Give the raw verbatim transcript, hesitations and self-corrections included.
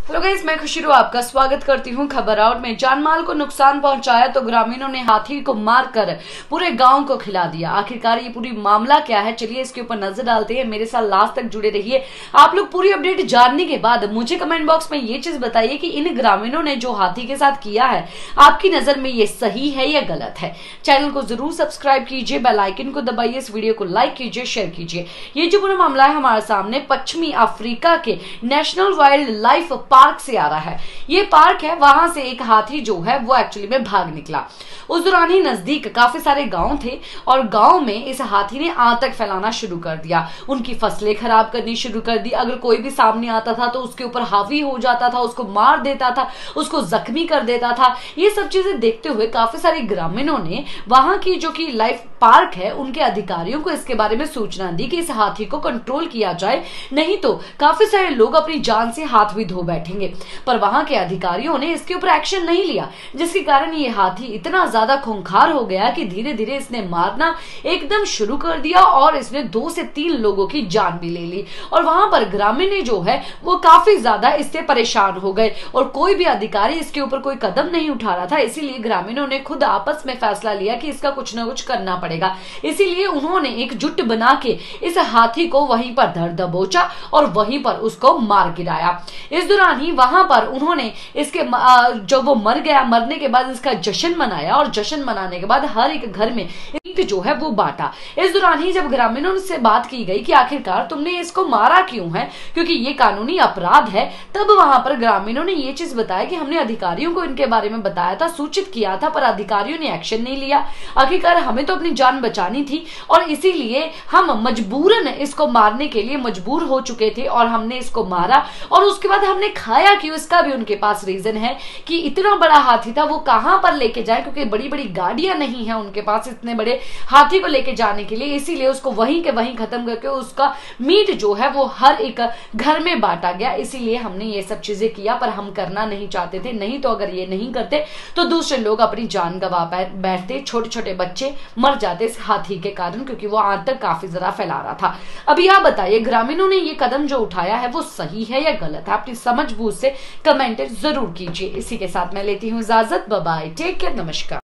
Hello guys, मैं खुशीरू आपका स्वागत करती हूं। खबर आउट में जानमाल को नुकसान पहुंचाया तो ग्रामीणों ने हाथी को मारकर पूरे गांव को खिला दिया। आखिरकार ये पूरी मामला क्या है, चलिए इसके ऊपर नजर डालते हैं। मेरे साथ लास्ट तक जुड़े रहिए। आप लोग पूरी अपडेट जानने के बाद मुझे कमेंट बॉक्स में ये चीज बताइए कि इन ग्रामीणों ने जो हाथी के साथ किया है, आपकी नजर में ये सही है या गलत है। चैनल को जरूर सब्सक्राइब कीजिए, बेल आइकन को दबाइए, इस वीडियो को लाइक कीजिए, शेयर कीजिए। ये जो पूरा मामला है हमारे सामने पश्चिमी अफ्रीका के नेशनल वाइल्ड लाइफ पार्क से आ रहा है। ये पार्क है, वहां से एक हाथी जो है वो एक्चुअली में भाग निकला। उस दौरान ही नजदीक काफी सारे गांव थे और गांव में इस हाथी ने आतंक फैलाना शुरू कर दिया। उनकी फसलें खराब करनी शुरू कर दी। अगर कोई भी सामने आता था तो उसके ऊपर हावी हो जाता था, उसको मार देता था, उसको जख्मी कर देता था। ये सब चीजें देखते हुए काफी सारे ग्रामीणों ने वहां की जो कि लाइफ पार्क है उनके अधिकारियों को इसके बारे में सूचना दी कि इस हाथी को कंट्रोल किया जाए, नहीं तो काफी सारे लोग अपनी जान से हाथ भी धो बैठेंगे। पर वहां के अधिकारियों ने इसके ऊपर एक्शन नहीं लिया, जिसके कारण ये हाथी इतना ज्यादा खूंखार हो गया कि धीरे धीरे इसने मारना एकदम शुरू कर दिया और इसने दो से तीन लोगों की जान भी ले ली। और वहां पर ग्रामीण जो है वो काफी ज्यादा इससे परेशान हो गए और कोई भी अधिकारी इसके ऊपर कोई कदम नहीं उठा रहा था। इसीलिए ग्रामीणों ने खुद आपस में फैसला लिया कि इसका कुछ ना कुछ करना पड़ेगा। इसीलिए उन्होंने एक जुट बना के इस हाथी को वहीं पर धर दबोचा और वहीं पर उसको मार गिराया। इस दौरान ही वहां पर उन्होंने इसके जो वो मर गया, मरने के बाद इसका जश्न मनाया और जश्न मनाने के बाद हर एक घर में ईंट जो है वो बांटा। इस दौरान ही जब ग्रामीणों से बात की गई कि आखिरकार तुमने इसको मारा क्यों है, क्योंकि ये कानूनी अपराध है, तब वहां पर ग्रामीणों ने ये चीज बताया कि हमने अधिकारियों को इनके बारे में बताया था, सूचित किया था, पर अधिकारियों ने एक्शन नहीं लिया। आखिरकार हमें तो अपनी जान बचानी थी और इसीलिए हम मजबूरन इसको मारने के लिए मजबूर हो चुके थे और हमने इसको मारा। और उसके बाद हमने खाया क्यों, इसका भी उनके पास रीजन है कि इतना बड़ा हाथी था, वो कहां पर लेके जाए, क्योंकि बड़ी बड़ी गाड़ियां नहीं है उनके पास इतने बड़े हाथी को लेके जाने के लिए। इसीलिए उसको वहीं के वहीं खत्म करके उसका मीट जो है वो हर एक घर में बांटा गया। इसीलिए हमने ये सब चीजें किया, पर हम करना नहीं चाहते थे। नहीं तो अगर ये नहीं करते तो दूसरे लोग अपनी जान गंवा बैठते, छोटे छोटे बच्चे मर जाते इस हाथी के कारण, क्योंकि वो आतंक काफी ज्यादा फैला रहा था। अभी आप बताइए, ग्रामीणों ने ये कदम जो उठाया है वो सही है या गलत है? अपनी समझ बूझ से कमेंट जरूर कीजिए। इसी के साथ मैं लेती हूँ इजाजत। बाय बाय, टेक केयर, नमस्कार।